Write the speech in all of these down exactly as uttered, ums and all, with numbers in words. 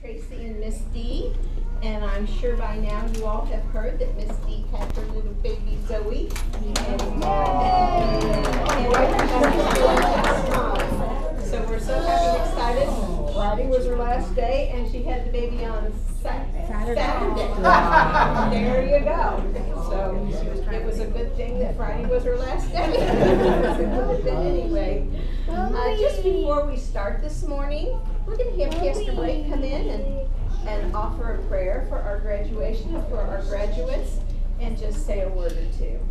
Tracey and Miss D, and I'm sure by now you all have heard that Miss D had her little baby Zoe. And, and so we're so happy and excited. Friday was her last day, and she had the baby on Saturday. Saturday. There you go. So it was a good thing that Friday was her last day. It would have been anyway. Uh, just before we start this morning, we're going to have Pastor Blake come in and, and offer a prayer for our graduation, for our graduates, and just say a word or two.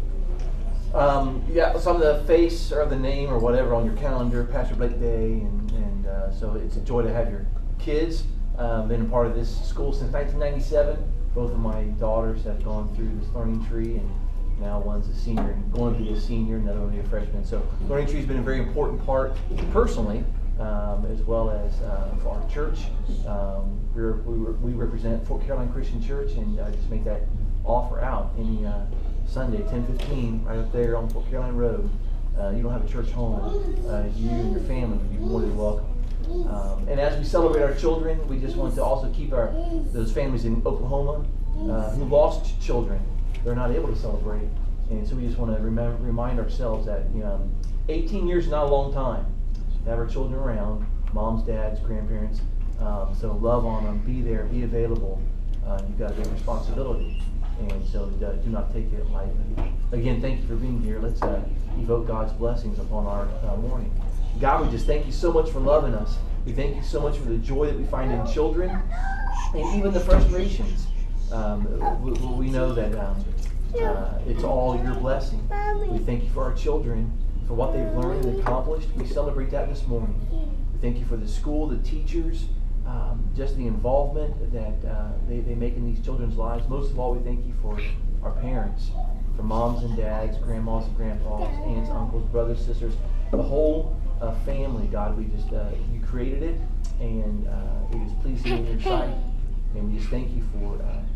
Um, yeah, some of the face or the name or whatever on your calendar, Pastor Blake Day, and, and uh, so it's a joy to have your kids. Um, been a part of this school since nineteen ninety-seven. Both of my daughters have gone through this learning tree, and now one's a senior and going to be a senior, another one will be a freshman. So learning tree has been a very important part personally, um, as well as uh, for our church. Um, we're, we, we represent Fort Caroline Christian Church, and uh, just make that offer out any uh, Sunday, ten fifteen, right up there on Fort Caroline Road. Uh, you don't have a church home, uh, you and your family would be more than welcome. Um, and as we celebrate our children, we just want to also keep our those families in Oklahoma uh, who lost children. They're not able to celebrate, and so we just want to remember, remind ourselves that you know, eighteen years is not a long time to have our children around, moms, dads, grandparents. Um, so love on them, be there, be available. Uh, you've got a big responsibility, and so uh, do not take it lightly. Again, thank you for being here. Let's uh, evoke God's blessings upon our uh, morning. God, we just thank you so much for loving us. We thank you so much for the joy that we find in children, and even the frustrations. Um, we, we know that um, uh, it's all your blessing. We thank you for our children, for what they've learned and accomplished. We celebrate that this morning. We thank you for the school, the teachers, um, just the involvement that uh, they, they make in these children's lives. Most of all, we thank you for our parents, for moms and dads, grandmas and grandpas, aunts, uncles, brothers, sisters, the whole uh, family. God, we just, uh, you created it, and uh, it is pleasing in your sight. And we just thank you for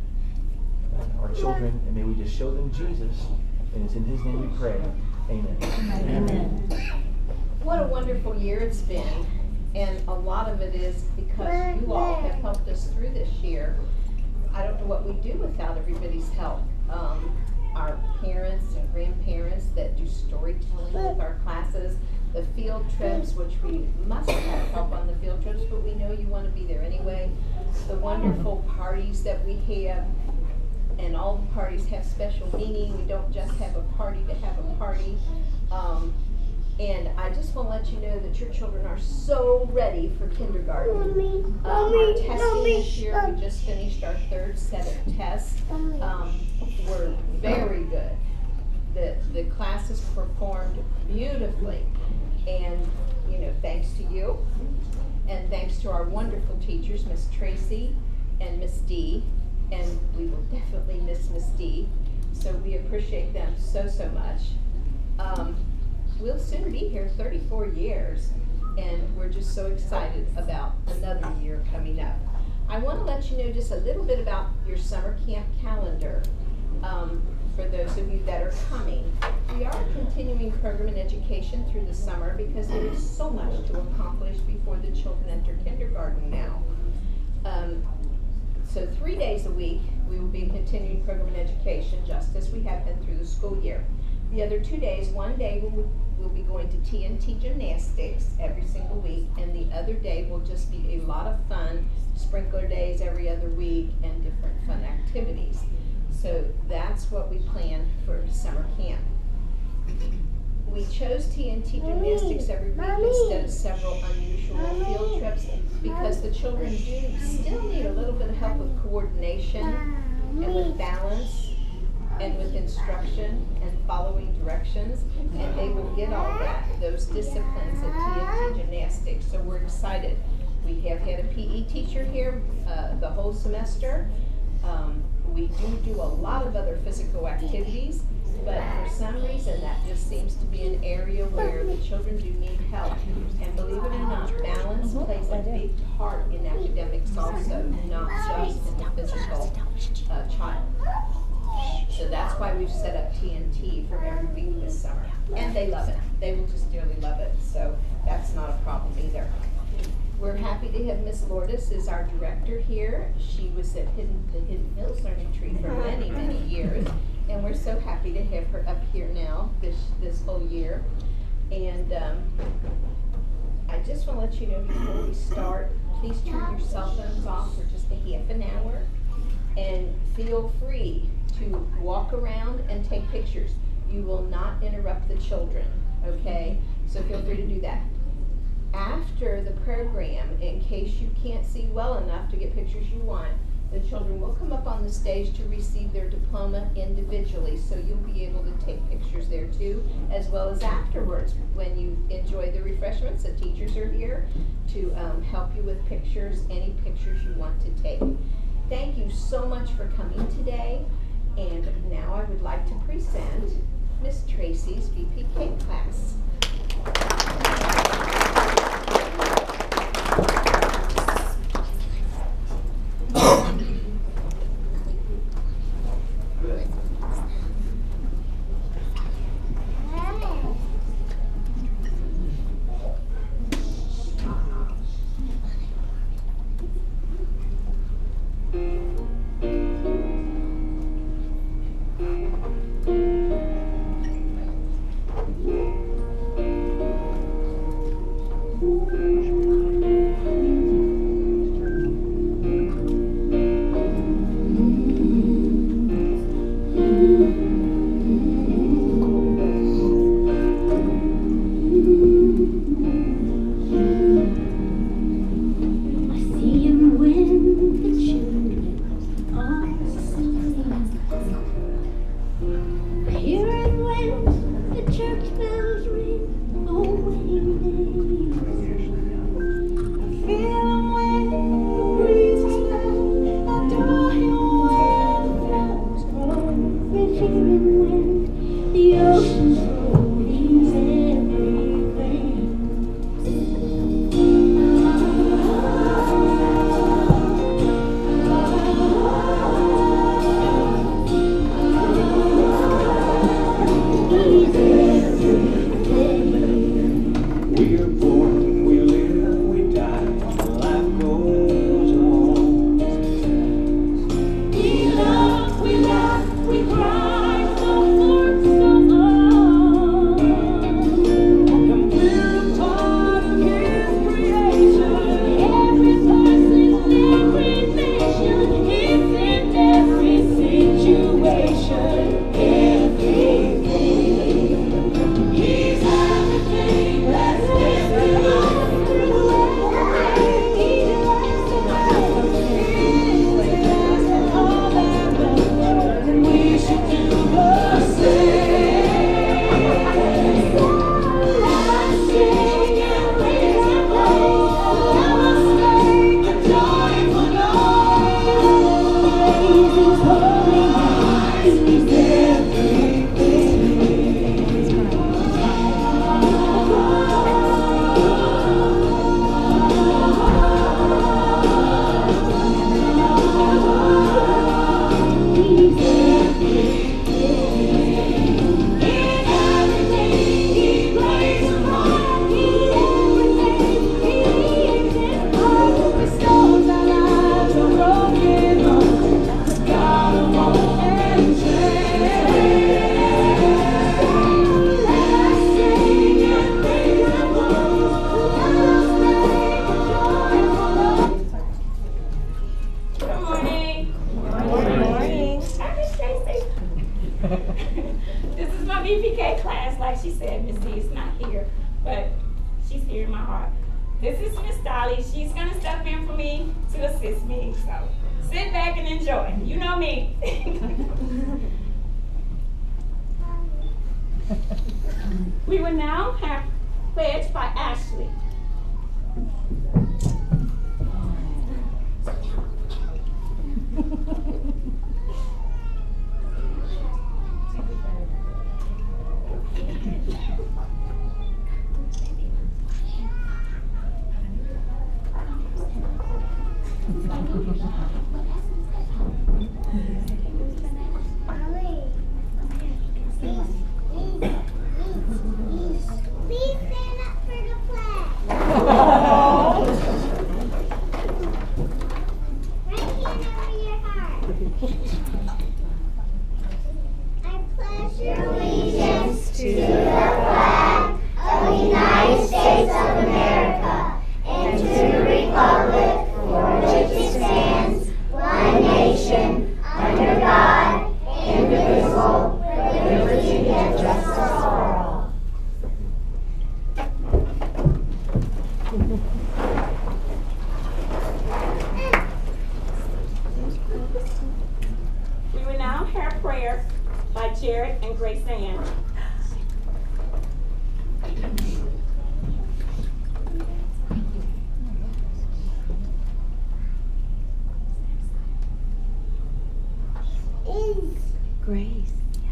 uh, uh, our children, and may we just show them Jesus. And it's in his name we pray. Amen. Amen. What a wonderful year it's been. And a lot of it is because you all have helped us through this year. I don't know what we'd do without everybody's help. Um, our parents and grandparents that do storytelling with our classes, the field trips, which we must have help on the field trips, but we know you want to be there anyway. The wonderful parties that we have, and all the parties have special meaning. We don't just have a party to have a party. Um, and I just want to let you know that your children are so ready for kindergarten. Um, our testing this year, we just finished our third set of tests. Um, were very good. The, the classes performed beautifully. And, you know, thanks to you, and thanks to our wonderful teachers, Miss Tracey and Miss D, and we will definitely miss Miss D, so we appreciate them so, so much. Um, we'll soon be here thirty-four years, and we're just so excited about another year coming up. I want to let you know just a little bit about your summer camp calendar. Um, for those of you that are coming. We are continuing program and education through the summer because there is so much to accomplish before the children enter kindergarten now. Um, so three days a week we will be continuing program and education just as we have been through the school year. The other two days, one day we'll, we'll be going to T N T gymnastics every single week, and the other day will just be a lot of fun, sprinkler days every other week, and different fun activities. So that's what we plan for summer camp. We chose T N T gymnastics every week instead of several unusual field trips because the children do still need a little bit of help with coordination and with balance and with instruction and following directions, and they will get all that, those disciplines at T N T gymnastics. So we're excited. We have had a P E teacher here uh, the whole semester. Um, we do do a lot of other physical activities, but for some reason that just seems to be an area where the children do need help. And believe it or not, balance plays a big part in academics also, not just in the physical uh, child. So that's why we've set up T N T for every week this summer. And they love it. They will just dearly love it. So that's not a problem either. we're happy to have Miss Lourdes as our director here. She was at Hidden, the Hidden Hills Learning Tree for many, many years, and we're so happy to have her up here now this, this whole year. And um, I just want to let you know before we start, please turn your cell phones off for just a half an hour, and feel free to walk around and take pictures. You will not interrupt the children, okay? So feel free to do that. After the program, in case you can't see well enough to get pictures you want, the children will come up on the stage to receive their diploma individually, so you'll be able to take pictures there too, as well as afterwards when you enjoy the refreshments. The teachers are here to um, help you with pictures, any pictures you want to take. Thank you so much for coming today, and now I would like to present Miss Tracey's V P K class. This is my V P K class, like she said. Miss D is not here, but she's here in my heart. This is Miss Dolly. She's gonna step in for me to assist me. So sit back and enjoy. You know me. We will now have pledge by Ashley. Please stand up for the flag. Allegiance to the flag of the United States of America and to the republic for which it stands, one nation, under God, indivisible, with liberty and justice for all. We will now have prayer by Jared and Grace Ann. Grace.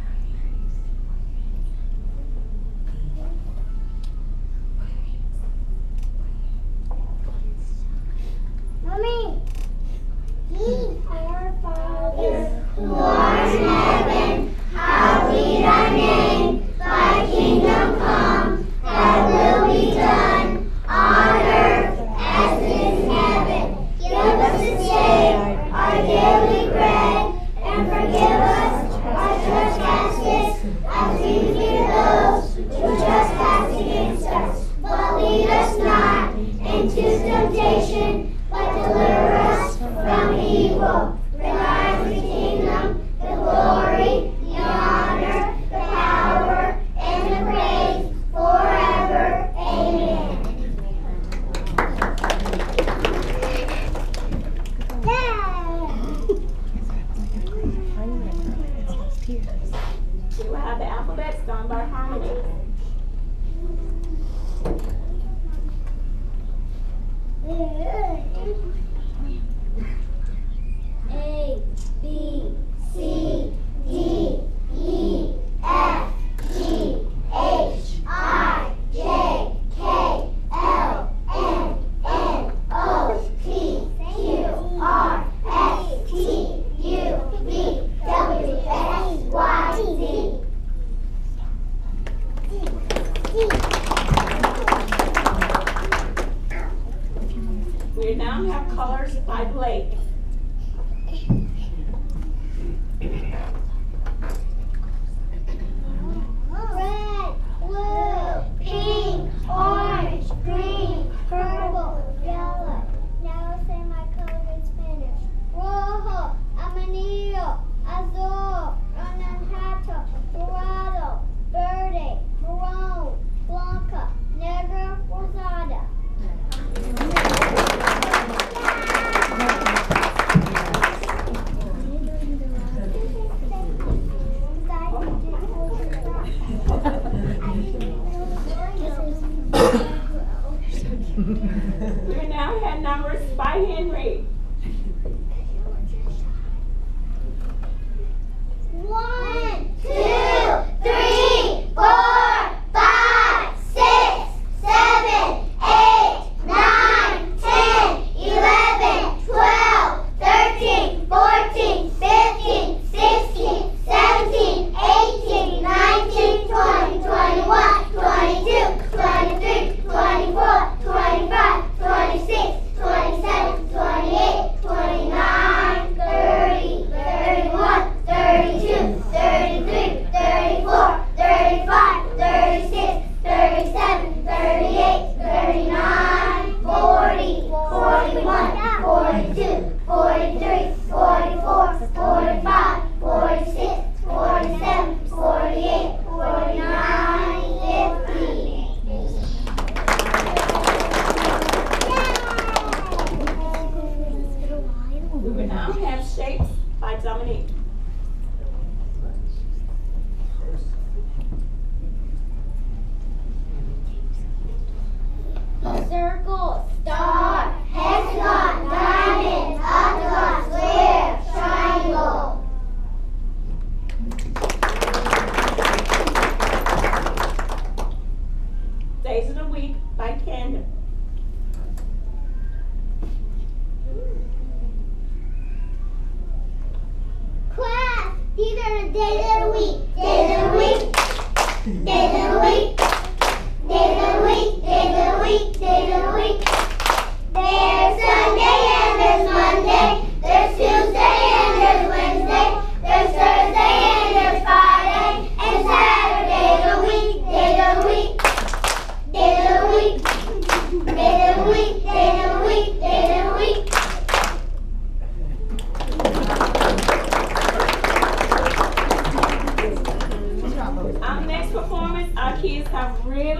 Mommy, our Father, who art in heaven, hallowed be thy name. Thy kingdom come, thy will be done, on earth as it is in heaven. Give us this day our daily bread, and forgive us our trespasses, as we forgive those who trespass against us. But lead us not into temptation, but deliver us from evil. For thine is the kingdom, the glory, the honor, the power, and the praise forever. Amen. We will have the alphabet done by harmony. A, B, C, D, E, F, G, H, I, J, K, L, M, N, O, P, Q, R, S, T, U, V, W, X, Y, Z. We now have colors by Blake. Red, blue, pink, orange, green, purple, yellow. Now I'll say my color in Spanish. Rojo, amarillo, azul, anaranjado, dorado, verde, marron, blanca, negra, rosada. We will now have numbers by Henry. One, two, three, four, five, six, seven, eight, nine, ten, eleven, twelve, thirteen, fourteen, fifteen, sixteen, seventeen, eighteen, nineteen, twenty, twenty-one, twenty-two, twenty-three, twenty-four, twenty-five, twenty-six, twenty-seven, twenty-eight, twenty-nine, thirty, thirty-one, thirty-two, thirty-three, thirty-four, thirty-five, thirty-six, thirty-seven, thirty-eight, thirty-nine, forty, forty-one, forty-two, forty-three, forty-four, forty-five, forty-six, forty-seven, forty-eight, forty-nine, fifty. We will now have shapes by Dominique. Circle, star, hexagon, diamond, octagon, square, triangle. Days of the week by Camden. Class, these are the days of the week. Days of the week. Days of the week. Days of the week. Days of the week. Days of the week. There's Sunday and there's Monday. There's Tuesday and there's Wednesday.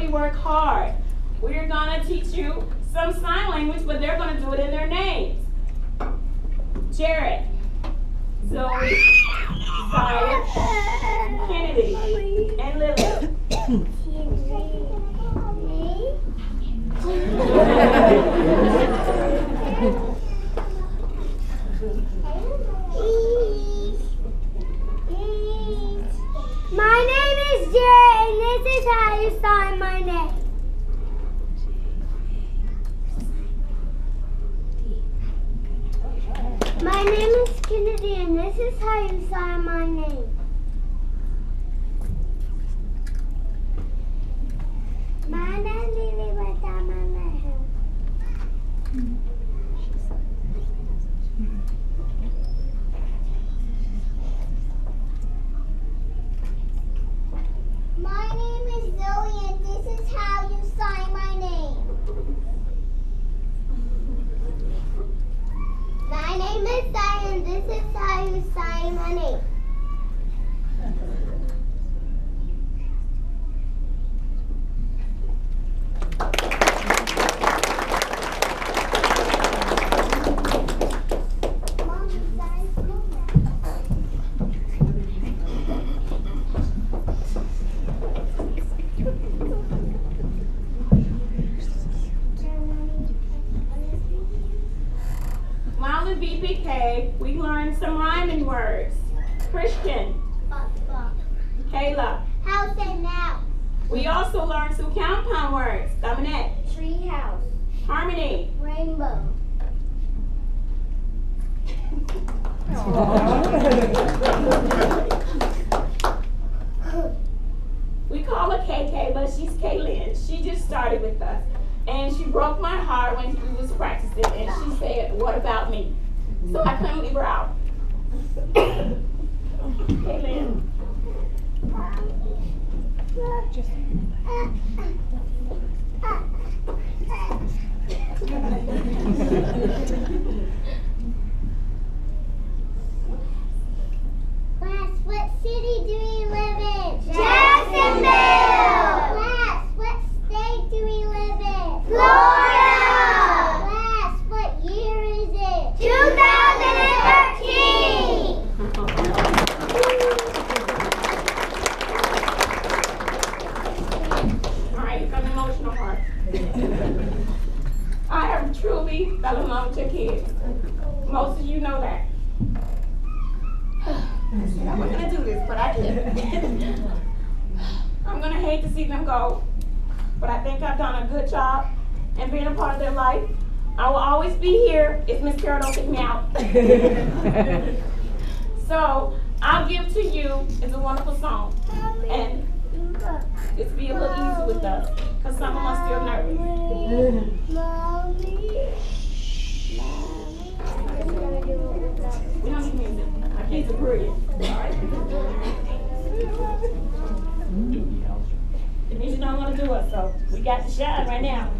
work hard. We're gonna teach you some sign language, but they're gonna do it in their names. Jared, Zoe, Zaya, Kennedy, and Lily. My name is Jared, and this is how you sign my name. My name is Kennedy, and this is how you sign my name. My name is Lily, but I'm my name. My name is Zoe, and this is how you sign my name. My name is Zaya, and this is how you sign my name. While in V P K, we learned some rhyming words. Christian, Kayla. House and now. We also learned some compound words. Dominique, Tree house. Harmony. Rainbow. We call her K K, but she's Kaylin. She just started with us. And she broke my heart when we was practicing, and she said, "What about me?" So I couldn't leave her out. Kaylin. Class, what city do we live in? Jacksonville! Class, what state do we live in? Florida! Class, what year is it? two thousand thirteen! All right, you've got an emotional part. I have truly fell in love with your kids. Most of you know that. I'm not gonna do this, but I did. I'm gonna hate to see them go, but I think I've done a good job in being a part of their life. I will always be here if Miss Carol don't kick me out. So I'll give to you is a wonderful song, and it's be a little easy with us, cause some of us still nervous. Mommy. We don't need music. My kids are brilliant. All right. The music don't want to do us, so we got to shine right now.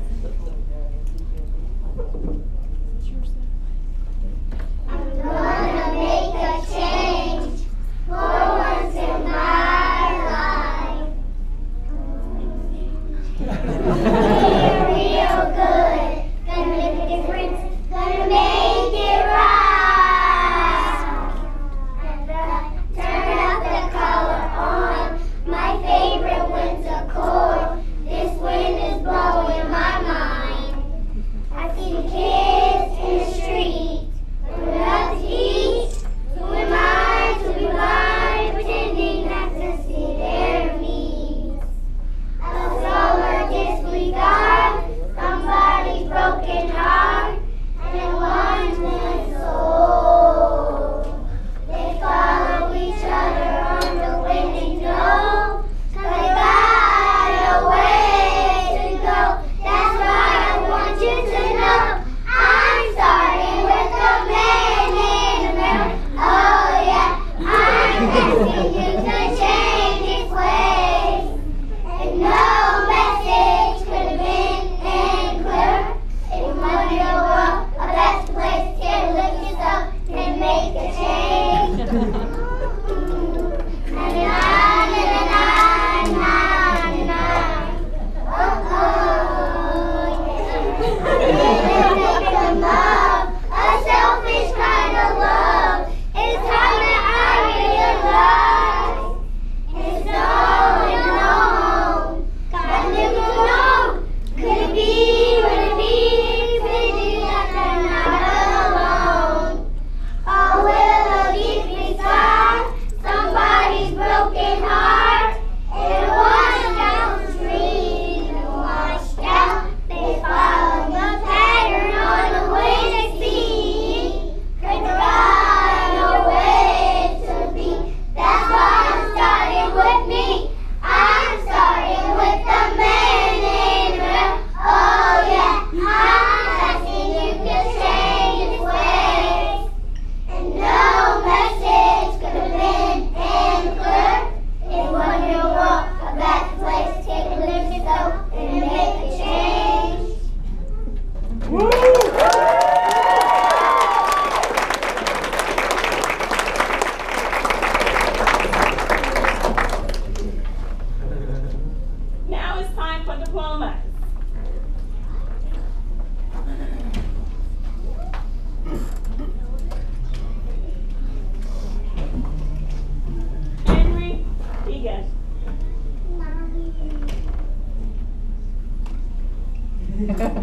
I'm gonna make a change for once in my life. Feel real good, gonna make a difference, gonna make it right. And uh, turn up the color on my favorite winter coat. This wind is blowing my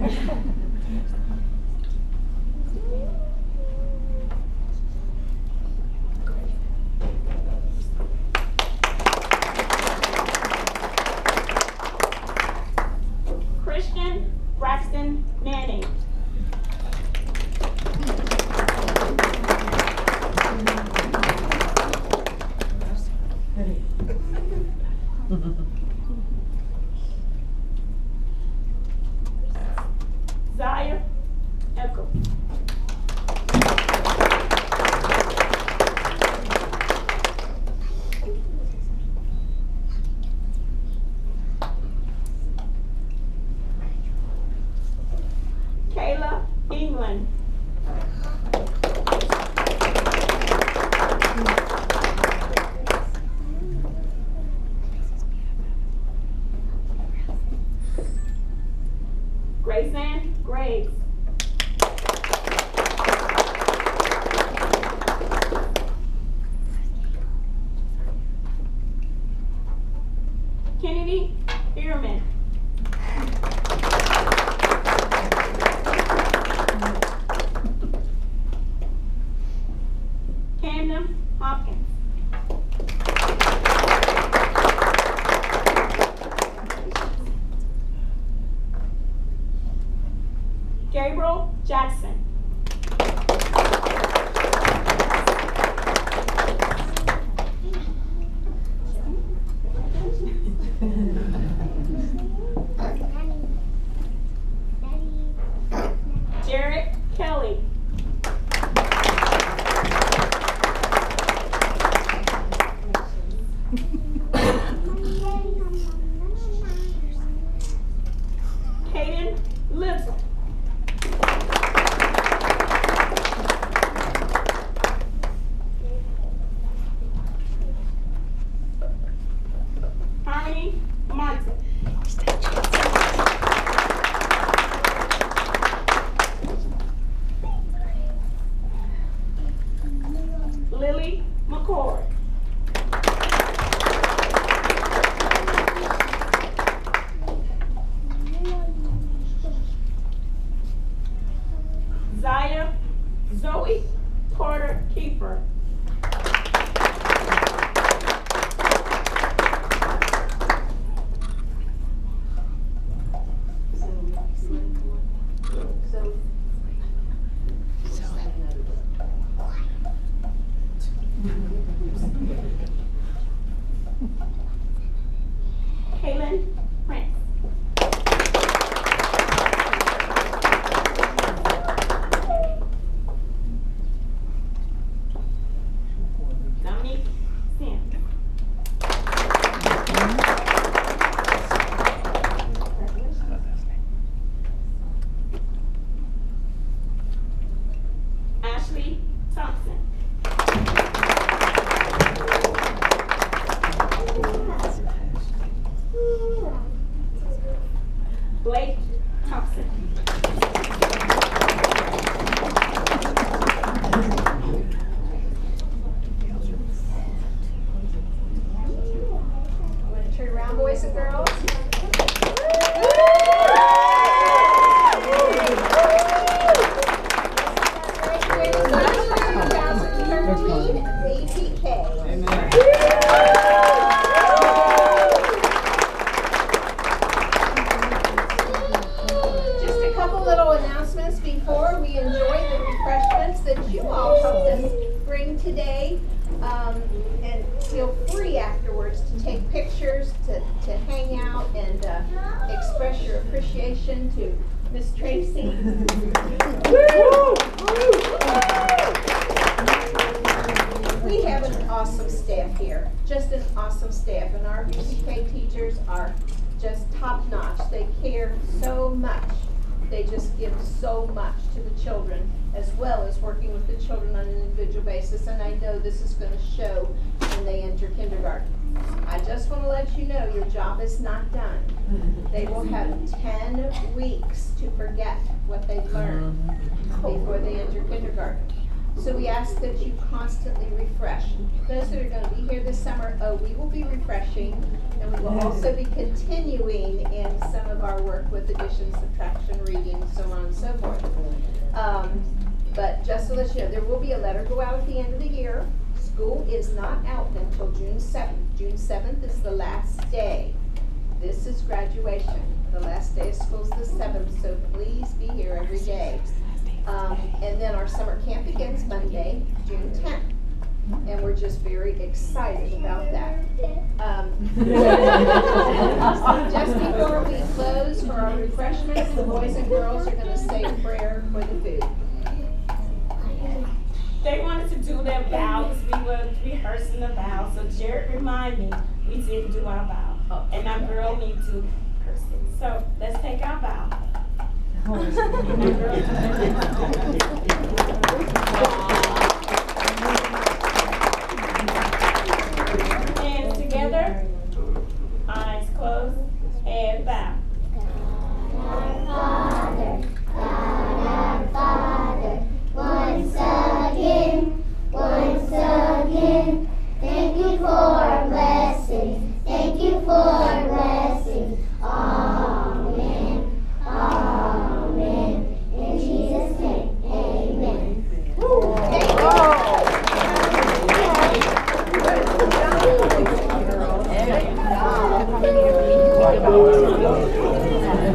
Christian Braxton Manning. Zaya Echo. Kayla England. Grayson Graves. Kennedy Bierman. Camden Hopkins. Gabriel Jackson. Jared Kelly. Caden Little. Harmony Martin. Lily McCord. Zaya Zoe Porter Keeper. Kaylin Prince. Dominique Sims. Ashley Thompson. Blake Thompson. Want to turn around, boys and girls? twenty thirteen V P K. Just a couple little announcements before we enjoy the refreshments that you all helped us bring today. Um, and feel free afterwards to take pictures, to, to hang out and uh, express your appreciation to Miss Tracey. We have an awesome staff here, just an awesome staff, and our V P K teachers are just top notch. They care so much. They just give so much to the children, as well as working with the children on an individual basis, and I know this is going to show when they enter kindergarten. I just want to let you know your job is not done. They will have ten weeks to forget what they've learned before they enter kindergarten. So we ask that you constantly refresh. Those that are going to be here this summer, oh, we will be refreshing, and we will also be continuing in some of our work with addition, subtraction, reading, so on and so forth. Um, but just to let you know, there will be a letter go out at the end of the year. School is not out until June seventh. June seventh is the last day. This is graduation. The last day of school is the seventh, so please be here every day. Um, and then our summer camp begins Monday, June tenth. And we're just very excited about that. Um, just before we close for our refreshments, the boys and girls are going to say a prayer for the food. They wanted to do their vows. We were rehearsing the vows. So Jared reminded me we didn't do our vow. And our girl needs to rehearse it. So let's take our vow. Hands together, eyes closed, and bow. Our Father, God our Father, once again, once again, thank you for blessings, thank you for blessings, amen, amen, in Jesus' name, amen. Thank you.